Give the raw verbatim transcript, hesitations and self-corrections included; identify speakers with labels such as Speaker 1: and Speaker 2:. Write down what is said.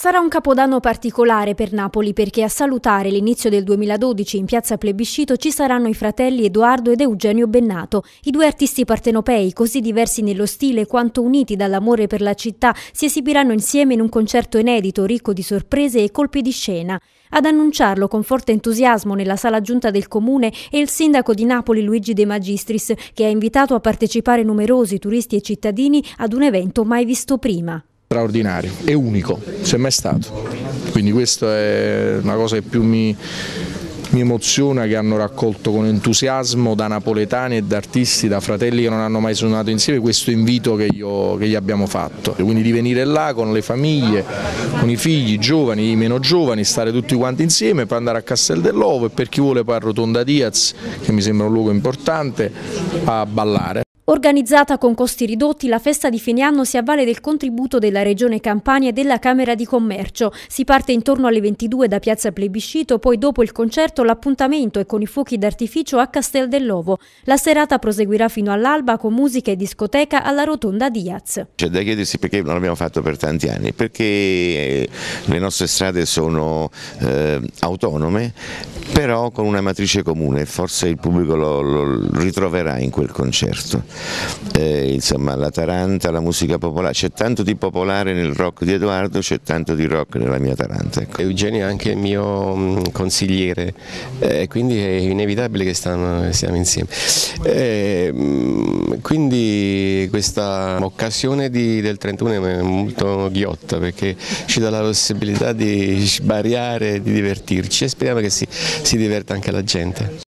Speaker 1: Sarà un capodanno particolare per Napoli perché a salutare l'inizio del duemiladodici in piazza Plebiscito ci saranno i fratelli Edoardo ed Eugenio Bennato, i due artisti partenopei così diversi nello stile quanto uniti dall'amore per la città si esibiranno insieme in un concerto inedito ricco di sorprese e colpi di scena. Ad annunciarlo con forte entusiasmo nella sala giunta del comune è il sindaco di Napoli Luigi De Magistris, che ha invitato a partecipare numerosi turisti e cittadini ad un evento mai visto prima.
Speaker 2: Straordinario, è unico, se mai stato, quindi questa è una cosa che più mi, mi emoziona, che hanno raccolto con entusiasmo da napoletani e da artisti, da fratelli che non hanno mai suonato insieme, questo invito che, io, che gli abbiamo fatto, quindi di venire là con le famiglie, con i figli, i giovani, i meno giovani, stare tutti quanti insieme, poi andare a Castel dell'Ovo e per chi vuole poi a Rotonda Diaz, che mi sembra un luogo importante, a ballare.
Speaker 1: Organizzata con costi ridotti, la festa di fine anno si avvale del contributo della Regione Campania e della Camera di Commercio. Si parte intorno alle ventidue da piazza Plebiscito, poi dopo il concerto l'appuntamento è con i fuochi d'artificio a Castel dell'Ovo. La serata proseguirà fino all'alba con musica e discoteca alla Rotonda Diaz.
Speaker 3: C'è da chiedersi perché non l'abbiamo fatto per tanti anni, perché le nostre strade sono eh, autonome, però con una matrice comune, forse il pubblico lo, lo ritroverà in quel concerto. Eh, insomma, la Taranta, la musica popolare, c'è tanto di popolare nel rock di Edoardo, c'è tanto di rock nella mia Taranta. Ecco.
Speaker 4: Eugenio è anche il mio mh, consigliere, eh, quindi è inevitabile che stiamo, stiamo insieme. Eh, mh, quindi questa occasione di, del trentuno è molto ghiotta perché ci dà la possibilità di sbariare, di divertirci e speriamo che si, si diverta anche la gente.